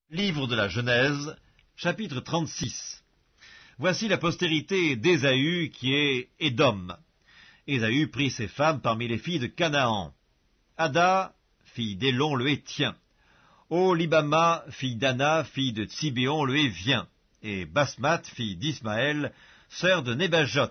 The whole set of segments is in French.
Livre de la Genèse, chapitre 36. Voici la postérité d'Ésaü qui est Édom. Ésaü prit ses femmes parmi les filles de Canaan. Ada, fille d'Élon le Hétien. Oholibama, fille d'Anna, fille de Tsibéon le Hévien. Et Basmath, fille d'Ismaël, sœur de Nébajot.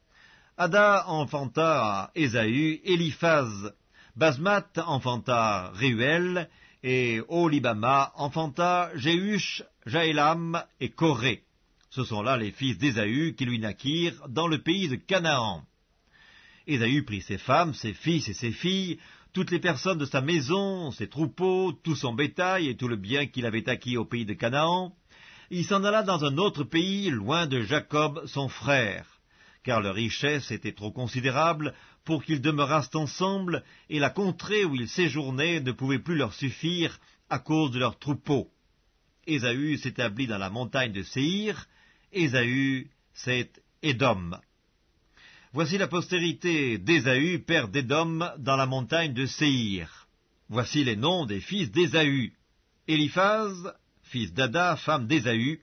Ada enfanta à Ésaü Éliphaz. Basmath enfanta Réuel, et Oholibama enfanta Jéhush, Jaélam et Coré. Ce sont là les fils d'Ésaü qui lui naquirent dans le pays de Canaan. Ésaü prit ses femmes, ses fils et ses filles, toutes les personnes de sa maison, ses troupeaux, tout son bétail et tout le bien qu'il avait acquis au pays de Canaan. Il s'en alla dans un autre pays, loin de Jacob, son frère, car leur richesse était trop considérable pour qu'ils demeurassent ensemble, et la contrée où ils séjournaient ne pouvait plus leur suffire à cause de leurs troupeaux. Ésaü s'établit dans la montagne de Séhir. Ésaü, c'est Édom. Voici la postérité d'Ésaü, père d'Édom, dans la montagne de Séhir. Voici les noms des fils d'Ésaü. Éliphaz, fils d'Ada, femme d'Ésaü.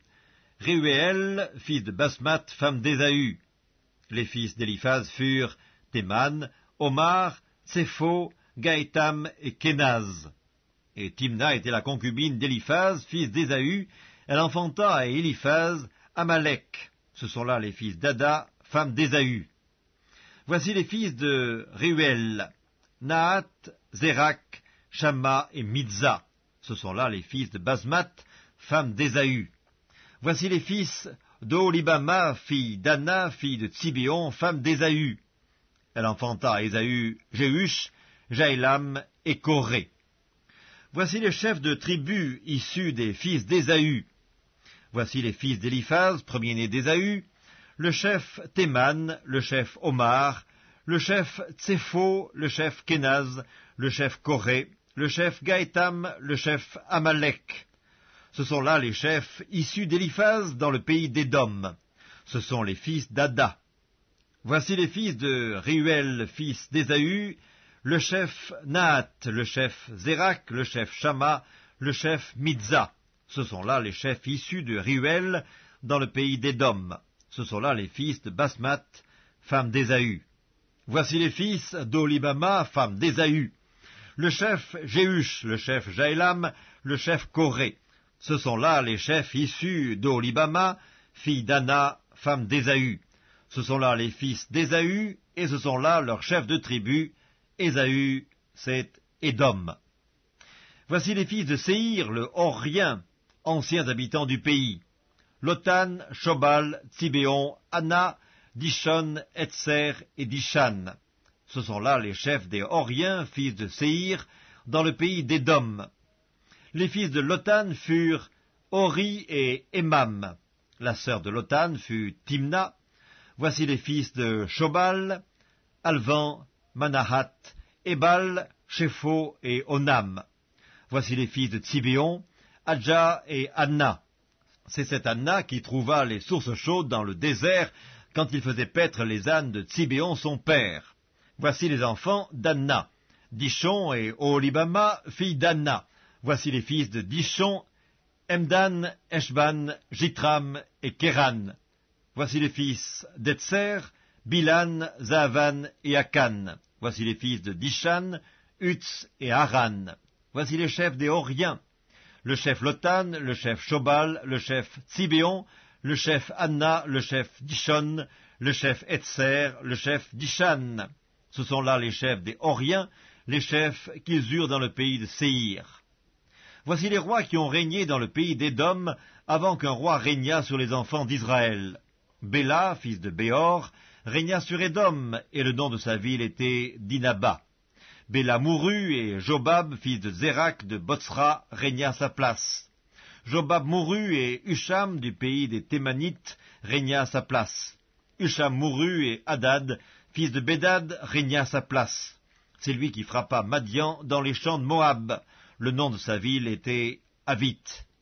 Réuel, fils de Basmath, femme d'Ésaü. Les fils d'Éliphaz furent Théman, Omar, Tsépho, Gaétam et Kénaz. Et Timna était la concubine d'Éliphaz, fils d'Ésaü. Elle enfanta à Éliphaz Amalek. Ce sont là les fils d'Ada, femme d'Ésaü. Voici les fils de Réuel, Nahat, Zérak, Shamma et Midza. Ce sont là les fils de Basmath, femme d'Ésaü. Voici les fils d'Oholibama, fille d'Anna, fille de Tsibéon, femme d'Ésaü. Elle enfanta à Ésaü Jéhush, Jaélam et Coré. Voici les chefs de tribus issus des fils d'Ésaü. Voici les fils d'Éliphaz, premier-né d'Ésaü, le chef Théman, le chef Omar, le chef Tsépho, le chef Kénaz, le chef Coré, le chef Gaétam, le chef Amalek. Ce sont là les chefs issus d'Éliphaz dans le pays d'Édom. Ce sont les fils d'Ada. Voici les fils de Réuel, fils d'Ésaü, le chef Nahat, le chef Zérak, le chef Shamma, le chef Midza. Ce sont là les chefs issus de Réuel dans le pays d'Édom. Ce sont là les fils de Basmath, femme d'Ésaü. Voici les fils d'Oholibama, femme d'Ésaü. Le chef Jéhush, le chef Jaélam, le chef Coré. Ce sont là les chefs issus d'Oholibama, fille d'Anna, femme d'Ésaü. Ce sont là les fils d'Ésaü, et ce sont là leurs chefs de tribu. Ésaü, c'est Édom. Voici les fils de Séhir, le Horien, anciens habitants du pays. Lotan, Shobal, Tsibéon, Anna, Dishon, Etser et Dishan. Ce sont là les chefs des Horiens, fils de Séhir, dans le pays d'Édom. Les fils de Lotan furent Hori et Emam. La sœur de Lotan fut Timna. Voici les fils de Shobal, Alvan, Manahat, Ebal, Shépho et Onam. Voici les fils de Tsibéon, Adja et Anna. C'est cette Anna qui trouva les sources chaudes dans le désert quand il faisait paître les ânes de Tsibéon son père. Voici les enfants d'Anna, Dishon et Oholibama, fille d'Anna. Voici les fils de Dishon, Emdan, Eshban, Jitram et Kéran. Voici les fils d'Etser, Bilan, Zaavan et Akan. Voici les fils de Dishan, Utz et Haran. Voici les chefs des Horiens. Le chef Lotan, le chef Shobal, le chef Tsibéon, le chef Anna, le chef Dishon, le chef Etser, le chef Dishan. Ce sont là les chefs des Horiens, les chefs qu'ils eurent dans le pays de Séhir. Voici les rois qui ont régné dans le pays d'Édom avant qu'un roi régnât sur les enfants d'Israël. Béla, fils de Béor, régna sur Édom, et le nom de sa ville était Dinaba. Béla mourut, et Jobab, fils de Zérak de Botsra, régna à sa place. Jobab mourut, et Husham, du pays des Thémanites, régna à sa place. Husham mourut, et Hadad, fils de Bédad, régna à sa place. C'est lui qui frappa Madian dans les champs de Moab. Le nom de sa ville était Avit.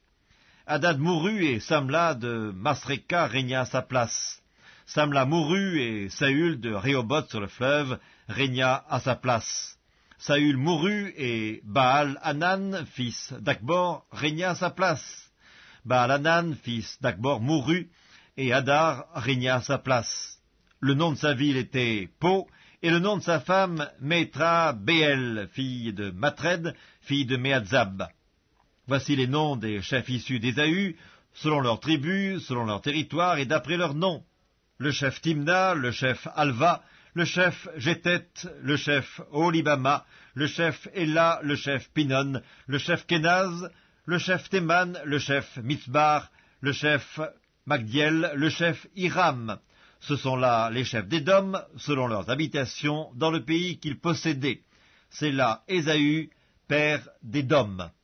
Hadad mourut, et Samla de Masreka régna à sa place. Samla mourut, et Saül de Rehoboth sur le fleuve régna à sa place. Saül mourut et Baal-Hanan, fils d'Akbor, régna à sa place. Baal-Hanan, fils d'Akbor, mourut et Hadar régna à sa place. Le nom de sa ville était Po, et le nom de sa femme Métra-Béel, fille de Matred, fille de Méadzab. Voici les noms des chefs issus d'Ésaü, selon leurs tribus, selon leur territoire et d'après leurs noms. Le chef Timna, le chef Alva, le chef Jétet, le chef Olibama, le chef Ella, le chef Pinon, le chef Kenaz, le chef Théman, le chef Mitzbar, le chef Magdiel, le chef Hiram. Ce sont là les chefs d'Édom, selon leurs habitations, dans le pays qu'ils possédaient. C'est là Ésaü, père d'Édom.